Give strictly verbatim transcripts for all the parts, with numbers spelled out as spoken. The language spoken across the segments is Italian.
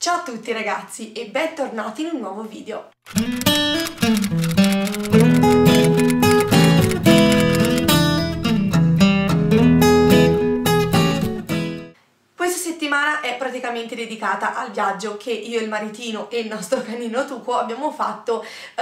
Ciao a tutti ragazzi e bentornati in un nuovo video. Questa settimana è praticamente dedicata al viaggio che io, il maritino e il nostro canino Tuco abbiamo fatto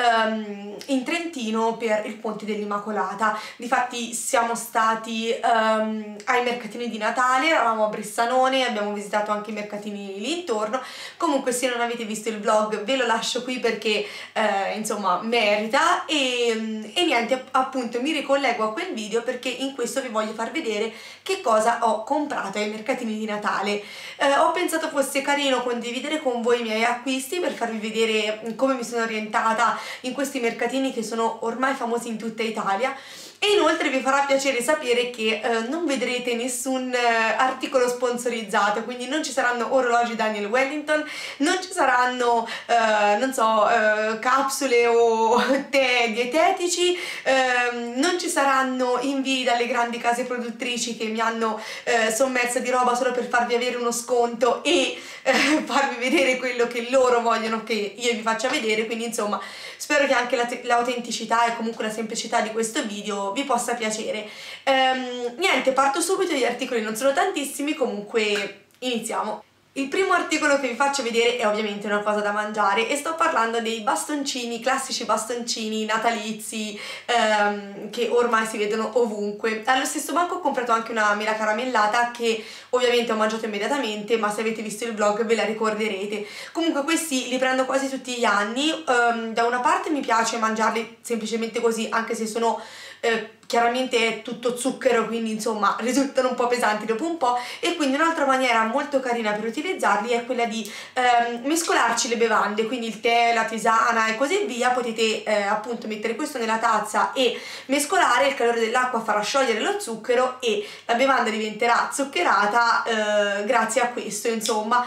um, in Trentino per il Ponte dell'Immacolata. Difatti siamo stati um, ai mercatini di Natale, eravamo a Bressanone, abbiamo visitato anche i mercatini lì intorno. Comunque, se non avete visto il vlog ve lo lascio qui perché eh, insomma merita e, e niente, appunto mi ricollego a quel video perché in questo vi voglio far vedere che cosa ho comprato ai mercatini di Natale. Eh, ho pensato fosse carino condividere con voi i miei acquisti per farvi vedere come mi sono orientata in questi mercatini che sono ormai famosi in tutta Italia. E inoltre vi farà piacere sapere che eh, non vedrete nessun eh, articolo sponsorizzato, quindi non ci saranno orologi Daniel Wellington, non ci saranno, eh, non so, eh, capsule o tè dietetici, eh, non ci saranno invii dalle grandi case produttrici che mi hanno eh, sommersa di roba solo per farvi avere uno sconto e eh, farvi vedere quello che loro vogliono che io vi faccia vedere. Quindi insomma spero che anche l'autenticità e comunque la semplicità di questo video vi possa piacere. Ehm, niente, parto subito, gli articoli non sono tantissimi, comunque iniziamo. Il primo articolo che vi faccio vedere è ovviamente una cosa da mangiare e sto parlando dei bastoncini, classici bastoncini natalizi ehm, che ormai si vedono ovunque. Allo stesso banco ho comprato anche una mela caramellata che ovviamente ho mangiato immediatamente, ma se avete visto il vlog ve la ricorderete. Comunque questi li prendo quasi tutti gli anni, ehm, da una parte mi piace mangiarli semplicemente così, anche se sono eh, chiaramente è tutto zucchero, quindi insomma risultano un po' pesanti dopo un po', e quindi un'altra maniera molto carina per utilizzarli è quella di ehm, mescolarci le bevande, quindi il tè, la tisana e così via. Potete eh, appunto mettere questo nella tazza e mescolare, il calore dell'acqua farà sciogliere lo zucchero e la bevanda diventerà zuccherata eh, grazie a questo, insomma.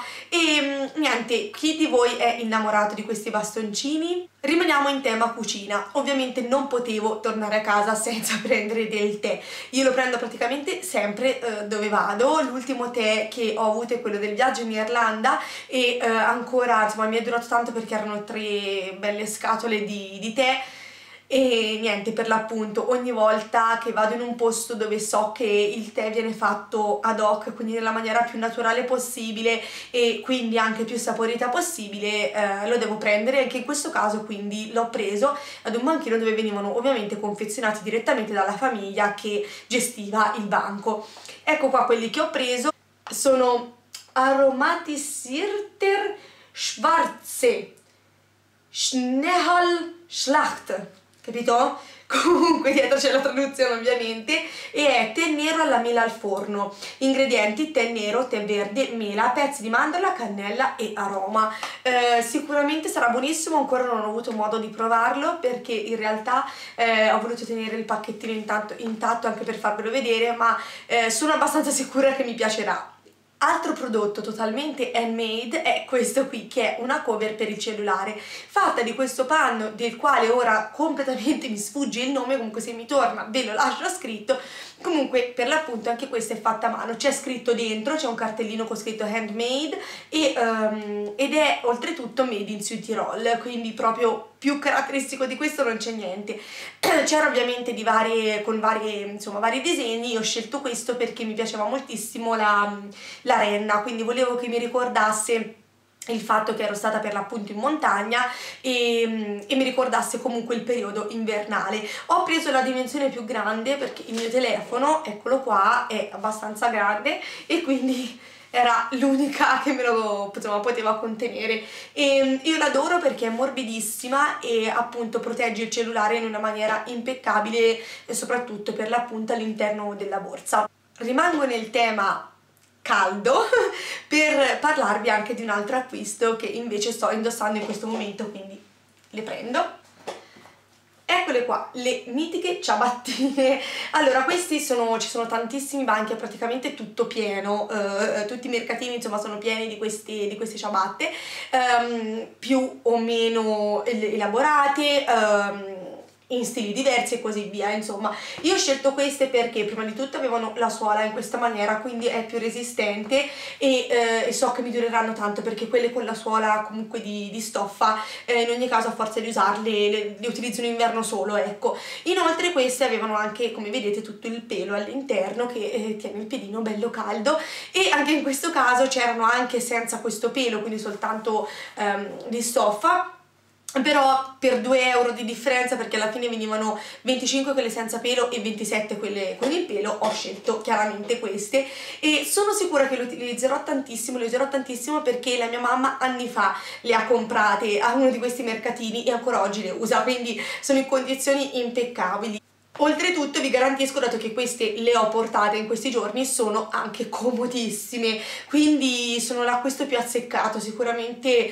E niente, chi di voi è innamorato di questi bastoncini? Rimaniamo in tema cucina. Ovviamente non potevo tornare a casa senza prendere del tè. Io lo prendo praticamente sempre eh, dove vado. L'ultimo tè che ho avuto è quello del viaggio in Irlanda e eh, ancora insomma mi è durato tanto perché erano tre belle scatole di, di tè. E niente, per l'appunto ogni volta che vado in un posto dove so che il tè viene fatto ad hoc, quindi nella maniera più naturale possibile e quindi anche più saporita possibile, eh, lo devo prendere. Anche in questo caso quindi l'ho preso ad un banchino dove venivano ovviamente confezionati direttamente dalla famiglia che gestiva il banco. Ecco qua quelli che ho preso, sono Aromatisierter Schwarze Schneehallschlacht, capito? Comunque dietro c'è la traduzione ovviamente, e è tè nero alla mela al forno. Ingredienti: tè nero, tè verde, mela, pezzi di mandorla, cannella e aroma. Eh, sicuramente sarà buonissimo, ancora non ho avuto modo di provarlo perché in realtà eh, ho voluto tenere il pacchettino intanto, intatto anche per farvelo vedere, ma eh, sono abbastanza sicura che mi piacerà. Altro prodotto totalmente handmade è questo qui, che è una cover per il cellulare fatta di questo panno del quale ora completamente mi sfugge il nome, comunque se mi torna ve lo lascio scritto. Comunque per l'appunto anche questa è fatta a mano, c'è scritto dentro, c'è un cartellino con scritto handmade e, um, ed è oltretutto made in Südtirol, quindi proprio più caratteristico di questo non c'è niente. C'era ovviamente di varie, con varie, insomma, vari disegni. Io ho scelto questo perché mi piaceva moltissimo la, la renna, quindi volevo che mi ricordasse il fatto che ero stata per l'appunto in montagna e, e mi ricordasse comunque il periodo invernale. Ho preso la dimensione più grande perché il mio telefono, eccolo qua, è abbastanza grande e quindi era l'unica che me lo insomma, poteva contenere. E io l'adoro perché è morbidissima e appunto protegge il cellulare in una maniera impeccabile e soprattutto per l'appunto all'interno della borsa. Rimango nel tema caldo per parlarvi anche di un altro acquisto che invece sto indossando in questo momento, quindi le prendo. Eccole qua, le mitiche ciabattine. Allora, questi sono, ci sono tantissimi banchi, è praticamente tutto pieno, eh, tutti i mercatini insomma sono pieni di, questi, di queste ciabatte, ehm, più o meno elaborate, ehm, in stili diversi e così via. Insomma, io ho scelto queste perché prima di tutto avevano la suola in questa maniera, quindi è più resistente e, eh, e so che mi dureranno tanto, perché quelle con la suola comunque di, di stoffa eh, in ogni caso a forza di usarle le, le utilizzo in inverno solo, ecco. Inoltre queste avevano anche, come vedete, tutto il pelo all'interno che eh, tiene il piedino bello caldo, e anche in questo caso c'erano anche senza questo pelo, quindi soltanto ehm, di stoffa, però per due euro di differenza, perché alla fine venivano venticinque quelle senza pelo e ventisette quelle con il pelo, ho scelto chiaramente queste e sono sicura che le utilizzerò tantissimo, le userò tantissimo, perché la mia mamma anni fa le ha comprate a uno di questi mercatini e ancora oggi le usa, quindi sono in condizioni impeccabili. Oltretutto vi garantisco, dato che queste le ho portate in questi giorni, sono anche comodissime, quindi sono l'acquisto più azzeccato. Sicuramente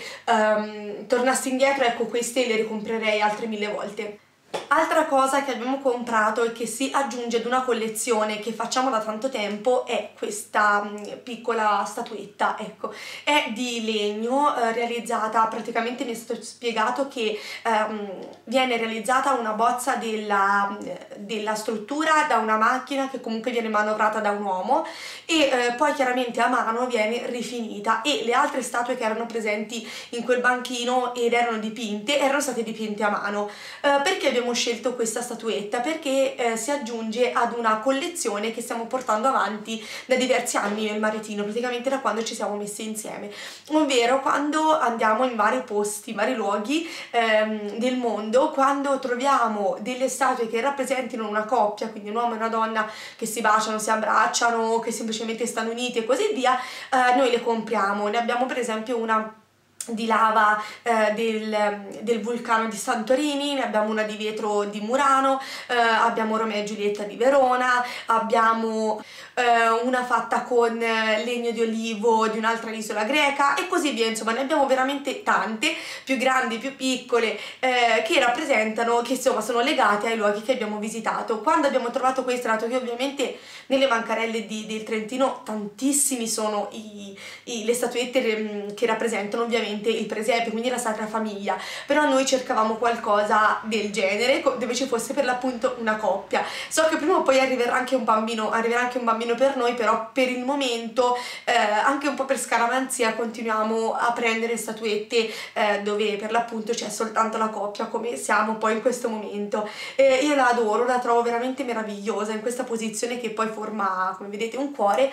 um, tornassi indietro, ecco, queste le ricomprerei altre mille volte. Altra cosa che abbiamo comprato e che si aggiunge ad una collezione che facciamo da tanto tempo è questa um, piccola statuetta, ecco, è di legno, eh, realizzata, praticamente mi è stato spiegato che um, viene realizzata una bozza della, della struttura da una macchina che comunque viene manovrata da un uomo e eh, poi chiaramente a mano viene rifinita, e le altre statue che erano presenti in quel banchino ed erano dipinte erano state dipinte a mano. Eh, perché abbiamo scelto questa statuetta? Perché eh, si aggiunge ad una collezione che stiamo portando avanti da diversi anni io e il maritino, praticamente da quando ci siamo messi insieme, ovvero quando andiamo in vari posti, in vari luoghi ehm, del mondo, quando troviamo delle statue che rappresentino una coppia, quindi un uomo e una donna che si baciano, si abbracciano, che semplicemente stanno uniti e così via, eh, noi le compriamo. Ne abbiamo per esempio una di lava eh, del, del vulcano di Santorini, ne abbiamo una di vetro di Murano, eh, abbiamo Romeo e Giulietta di Verona, abbiamo eh, una fatta con legno di olivo di un'altra isola greca e così via. Insomma, ne abbiamo veramente tante, più grandi, più piccole, eh, che rappresentano, che insomma sono legate ai luoghi che abbiamo visitato. Quando abbiamo trovato questo, dato che ovviamente nelle bancarelle di, del Trentino tantissimi sono i, i, le statuette che rappresentano ovviamente il presepe, quindi la Sacra Famiglia, però noi cercavamo qualcosa del genere dove ci fosse per l'appunto una coppia. So che prima o poi arriverà anche un bambino, arriverà anche un bambino per noi, però per il momento eh, anche un po' per scaramanzia continuiamo a prendere statuette eh, dove per l'appunto c'è soltanto la coppia, come siamo poi in questo momento. Eh, io la adoro, la trovo veramente meravigliosa in questa posizione che poi forma, come vedete, un cuore,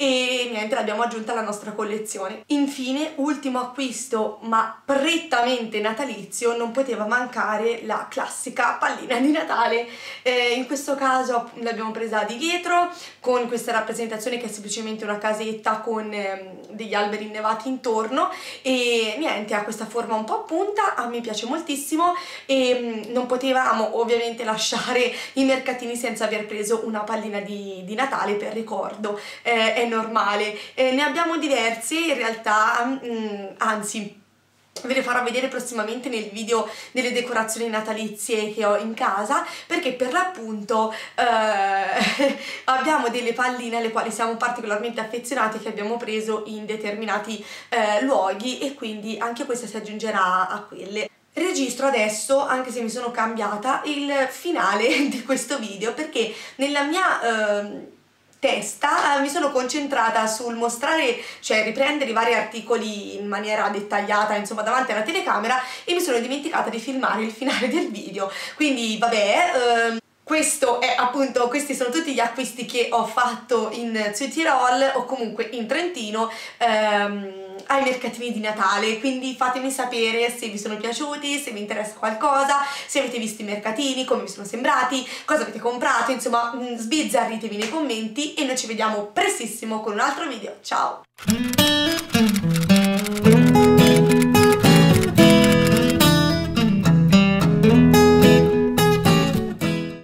e niente, l'abbiamo aggiunta alla nostra collezione. Infine, ultimo acquisto ma prettamente natalizio, non poteva mancare la classica pallina di Natale. Eh, in questo caso l'abbiamo presa di vetro con questa rappresentazione che è semplicemente una casetta con eh, degli alberi innevati intorno, e niente, ha questa forma un po' a punta, a me piace moltissimo, e mh, non potevamo ovviamente lasciare i mercatini senza aver preso una pallina di, di Natale per ricordo. Eh, è normale, eh, ne abbiamo diverse in realtà, mh, anzi ve le farò vedere prossimamente nel video delle decorazioni natalizie che ho in casa, perché per l'appunto eh, abbiamo delle palline alle quali siamo particolarmente affezionati, che abbiamo preso in determinati eh, luoghi, e quindi anche questa si aggiungerà a quelle. Registro adesso, anche se mi sono cambiata, il finale di questo video, perché nella mia eh, testa mi sono concentrata sul mostrare, cioè riprendere i vari articoli in maniera dettagliata, insomma, davanti alla telecamera, e mi sono dimenticata di filmare il finale del video. Quindi vabbè, ehm, questo è appunto, questi sono tutti gli acquisti che ho fatto in Südtirol o comunque in Trentino ehm, ai mercatini di Natale. Quindi fatemi sapere se vi sono piaciuti, se vi interessa qualcosa, se avete visto i mercatini, come vi sono sembrati, cosa avete comprato, insomma sbizzarritevi nei commenti, e noi ci vediamo prestissimo con un altro video. Ciao!